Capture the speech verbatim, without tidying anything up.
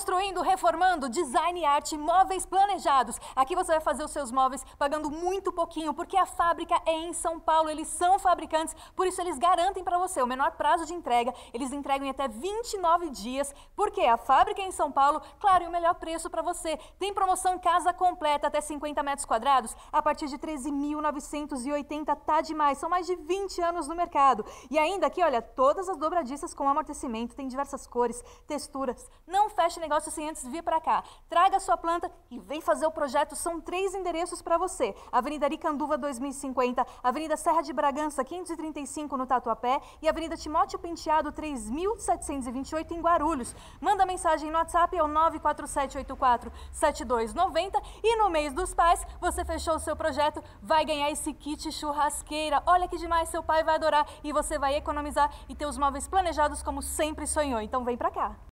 Construindo, reformando, design e arte, móveis planejados. Aqui você vai fazer os seus móveis pagando muito pouquinho, porque a fábrica é em São Paulo, eles são fabricantes, por isso eles garantem para você o menor prazo de entrega, eles entregam em até vinte e nove dias, porque a fábrica é em São Paulo, claro, e o melhor preço para você. Tem promoção casa completa até cinquenta metros quadrados, a partir de treze mil novecentos e oitenta, tá demais, são mais de vinte anos no mercado. E ainda aqui, olha, todas as dobradiças com amortecimento, tem diversas cores, texturas. Não feche negócio sem antes vir para cá. Traga a sua planta e vem fazer o projeto. São três endereços para você. Avenida Aricanduva dois mil e cinquenta, Avenida Serra de Bragança quinhentos e trinta e cinco no Tatuapé e Avenida Timóteo Penteado três mil setecentos e vinte e oito em Guarulhos. Manda mensagem no WhatsApp ao nove quatro sete oito quatro sete dois nove zero e no mês dos pais você fechou o seu projeto, vai ganhar esse kit churrasqueira. Olha que demais, seu pai vai adorar e você vai economizar e ter os móveis planejados como sempre sonhou. Então vem para cá.